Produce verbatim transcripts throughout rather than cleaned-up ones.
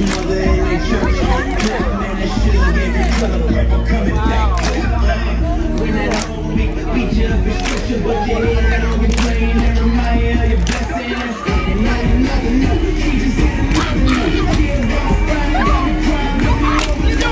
mother in the church. Man, that shit gave me color. I'm coming back. When that old big beat you up in scripture, but your head on your plane and remind you of your blessings. And now you never know. She just said another no. She is all fine. Got me crying. Got me over the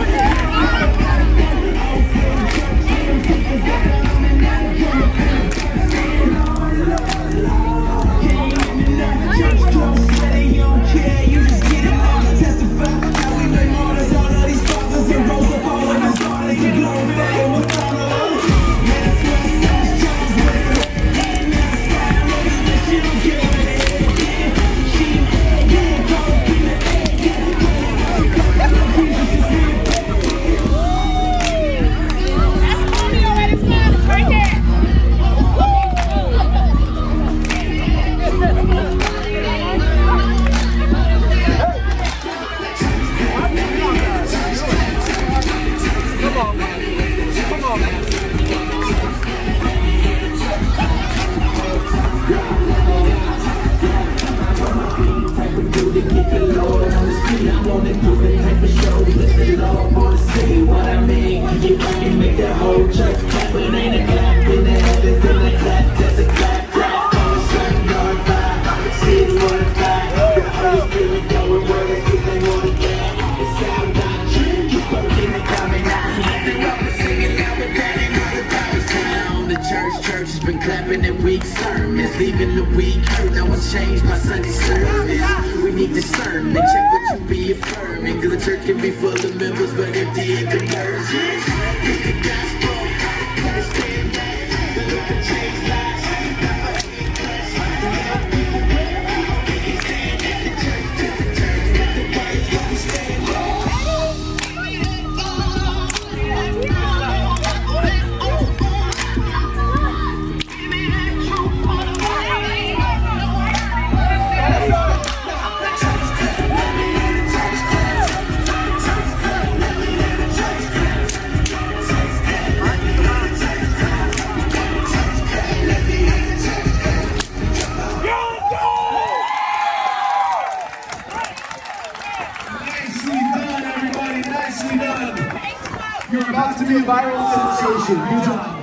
leaving the week hurt. Now I changed my Sunday service. We need discernment. Check what you be affirming. Cause the church can be full of members, but empty in conversions. It's the gospel. Understand that. The Lord can change lives. You're about to be a viral sensation. Good job.